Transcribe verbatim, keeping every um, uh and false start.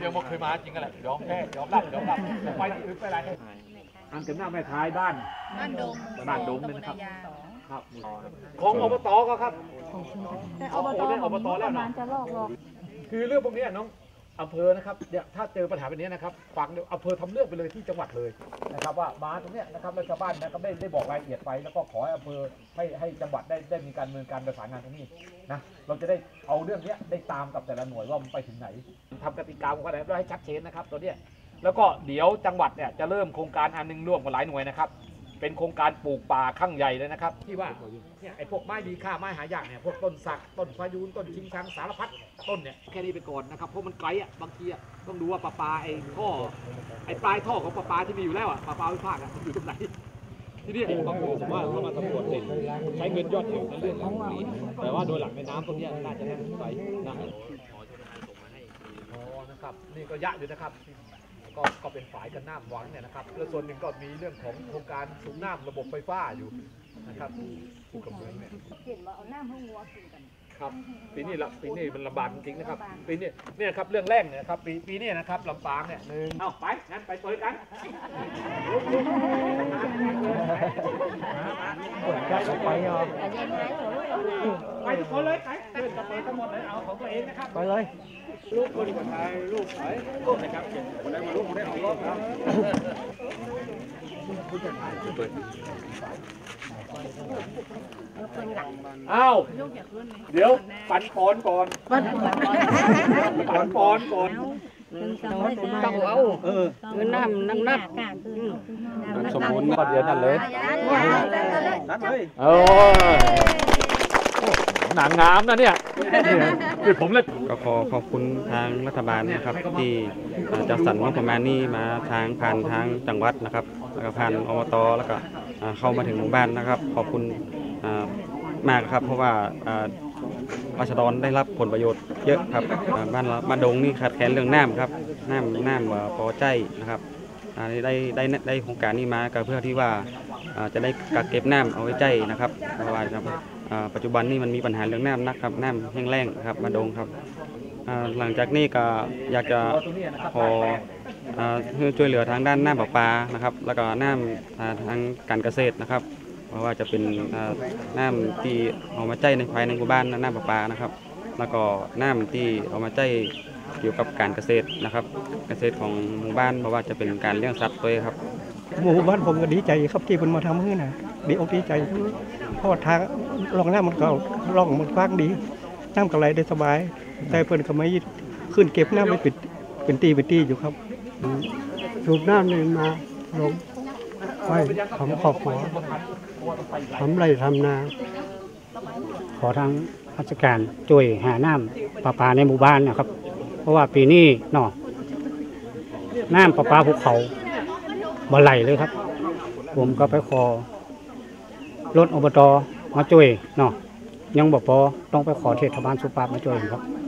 ยังไม่เคยมาจริงกันแหละยอมแพ้ยอมรับยอมรับไปที่อื่นไปอะไรอันเป็นหน้าแม่ท้ายบ้านบ้านดงบ้านดงนี่นะครับครับของอบตก็ครับแต่อบตอบตแล้วนะจะลอกหรอกคือเรื่องพวกนี้น้องอำเภอนะครับเนี่ยถ้าเจอปัญหาแบบนี้นะครับฟังอำเภอทำเรื่องไปเลยที่จังหวัดเลยนะครับว่ามาตรงเนี้ยนะครับแล้วชาวบ้านนะครับได้ได้บอกรายละเอียดไปแล้วก็ขอให้อำเภอให้ให้จังหวัดได้ได้มีการดำเนินการประสานงานตรงนี้นะเราจะได้เอาเรื่องนี้ได้ตามกับแต่ละหน่วยว่ามันไปถึงไหนทำกติกาอะไรแล้วให้ชัดเจนนะครับตัวเนี้ยแล้วก็เดี๋ยวจังหวัดเนี่ยจะเริ่มโครงการอันนึงร่วมกับหลายหน่วยนะครับเป็นโครงการปลูกป่าข้างใหญ่เลยนะครับที่ว่าเนี่ยไอ้พวกไม้ดีค่าไม้หายากเนี่ยพวกต้นสักต้นพายุต้นชิงชังสารพัดต้นเนี่ยแค่นี้ไปก่อนนะครับเพราะมันไกลอ่ะบางทีอ่ะต้องดูว่าปลาปลาไอ้ท่อไอ้ปลายท่อของปลาปลาที่มีอยู่แล้วอ่ะปลาปลาวิภาคอ่ะอยู่ตรงไหนที่นี่บางคนผมว่าเขามาสำรวจเด็ดใช้เงินยอดเดียวนั่นเรื่องนี้แต่ว่าโดยหลักในน้ำตรงนี้น่าจะแน่นไปนะอ๋อนะครับนี่ก็ยะอยู่นะครับก็ก็เป็นฝายกันน้ำหวังเนี่ยนะครับแล้วส่วนหนึ่งก็มีเรื่องของโครงการสูบน้ำระบบไฟฟ้าอยู่นะครับผู้กำเนิดเนี่ยเห็นว่าเอาน้ำให้งัวกินกันครับปีนี้ละปีนี้มันลำบากจริงๆนะครับปีนี้เนี่ยครับเรื่องแรกเนี่ยครับปีปีนี้นะครับลำปางเนี่ยหนึ่งเอาไปงั้นไปเปิดกันไปไปเหรอไปทุกคนเลยไปเปิดกับเปิดทั้งหมดเลยเอาของตัวเองนะครับไปเลยลูกคนคนไทยลูกไหนลูกนะครับคนได้มาลูกคนได้ออกรถครับอ้าวเดี๋ยวปั่นปอนก่อนปั่นปอนก่อนต้องเอาเออน้ำนั่งนับสมบูรณ์ก็เดี๋ยวนั่นเลยโอ้หนังงามนะเนี่ยคือผมเลยก็ขอขอบคุณทางรัฐบาลนะครับที่จัดสรรงบประมาณนี้มาทางผ่านทางจังหวัดนะครับแล้วก็ผ่านอบตแล้วก็เข้ามาถึงหมู่บ้านนะครับขอบคุณมากครับเพราะว่าราษฎรได้รับผลประโยชน์เยอะครับบ้านบ้านดงนี่ขาดแคลนเรื่องน้ำครับน้ำน้ำพอใจนะครับได้ได้ได้โครงการนี้มาก็เพื่อที่ว่าจะได้กักเก็บน้ำเอาไว้ใจนะครับเพราะว่าครับปัจจุบันนี่มันมีปัญหาเรื่องน้ำนะครับน้ำแห้งแล้งครับบ้านดงครับหลังจากนี้ก็อยากจะขอช่วยเหลือทางด้านน้ำประปานะครับแล้วก็น้ำทางการเกษตรนะครับเพราะว่าจะเป็นน้ำที่เอามาใช้ในภายในหมู่บ้านน้ำประปานะครับแล้วก็น้ำที่เอามาใช้เกี่ยวกับการเกษตรนะครับเกษตรของหมู่บ้านเพราะว่าจะเป็นการเลี้ยงสัตว์ด้วยครับหมู่บ้านผมก็ดีใจครับที่มันมาทำให้นะดีอกดีใจเพราะทางลองน้ำมันก็ลองมันกว้างดีน้ำกระไรได้สบายแต่เพื่อนก็ไม่ขึ้นเก็บน้ำไม่ปิดเป็นตีเป็นตีอยู่ครับสูบน้ำนี่มาลงไว้ทำครอบครัวทำไรทำนาขอทางราชการช่วยหาน้ำประปาในหมู่บ้านนะครับเพราะว่าปีนี้เนาะน้ำประปาภูเขาบ่ไหลเลยครับผมก็ไปขอรถอบตมาช่วยเนาะยังบ่พอต้องไปขอเทศบาลสุปามาช่วยครับ